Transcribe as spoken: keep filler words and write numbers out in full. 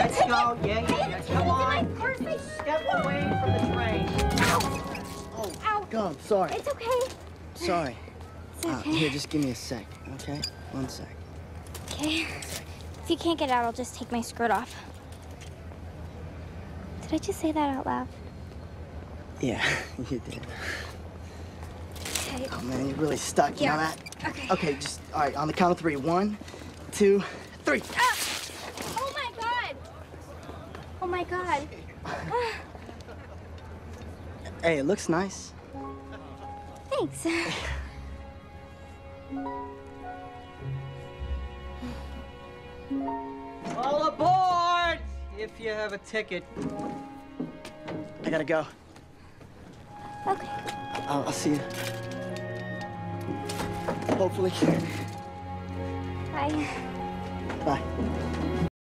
Let's go. Yeah, yeah, yeah. Come on. Step away from the train. Oh, Ow. God, I'm sorry. It's okay. Sorry. It's okay. Uh, here, just give me a sec, okay? One sec. Okay. If you can't get out, I'll just take my skirt off. Did I just say that out loud? Yeah, you did. Okay. Oh, man, you're really stuck. You Yeah. know that? Okay. Okay, just, all right, on the count of three. One, two, three. Ah! Oh, my God. Oh, my God. Hey, it looks nice. Thanks. All aboard! If you have a ticket. I gotta go. Okay. I'll, I'll see you. Hopefully. Bye. Bye.